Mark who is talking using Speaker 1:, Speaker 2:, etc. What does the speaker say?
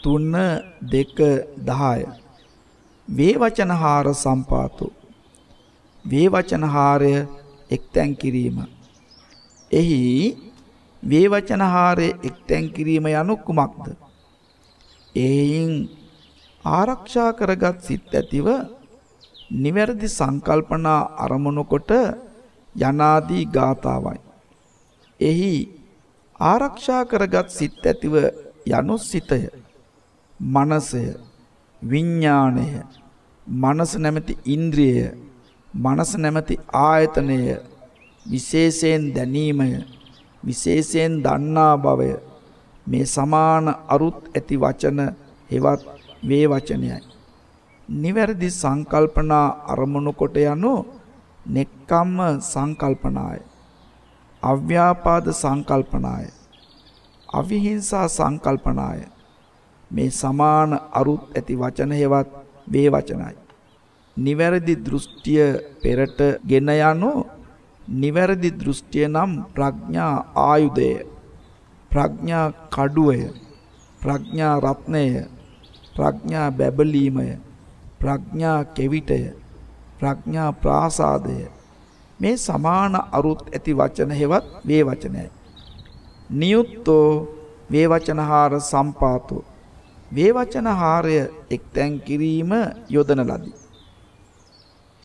Speaker 1: 3 2 10 වේවචනහාර සම්පාතෝ වේවචනහාරය එක්තැන් කිරීම. එහි වේවචනහාරය එක්තැන් කිරීම යනු කුමක්ද? එයින් ආරක්ෂා කරගත් සිත් ඇතිව නිවැරදි සංකල්පනා අරමුණු කොට යනාදී ගාථාවයි. එහි ආරක්ෂා කරගත් සිත් ඇතිව යනු සිතය, මනසය, විඥාණය, මනස නැමැති ඉන්ද්‍රියය, මනස නැමැති ආයතනය, විශේෂයෙන් දැනීමය, විශේෂයෙන් දන්නා බවය, මේ සමාන අරුත් ඇති වචන හෙවත් වේ වචනයයි. නිවැරදි සංකල්පනා අරමුණු කොට යනු නෙක්ඛම්ම සංකල්පනාය, අව්‍යාපාද සංකල්පනාය, අවිහිංසා සංකල්පනාය. මේ සමාන අරුත් ඇති වචන හෙවත් වේ වචනයි. නිවැරදි දෘෂ්ටිය පෙරට ගෙන යනු නිවැරදි දෘෂ්ටිය නම් ප්‍රඥා ආයුධය, ප්‍රඥා කඩුවය, ප්‍රඥා රත්නය, ප්‍රඥා බැබලීමය, ප්‍රඥා කෙවිටය, ප්‍රඥා ප්‍රාසාදය. මේ සමාන අරුත් ඇති වචන හෙවත් වේ වචනයයි. නියුත්තෝ වේවචනහාර සම්පාතෝ වේවචනහාරය එක්තැන් කිරීම යොදන ලදී.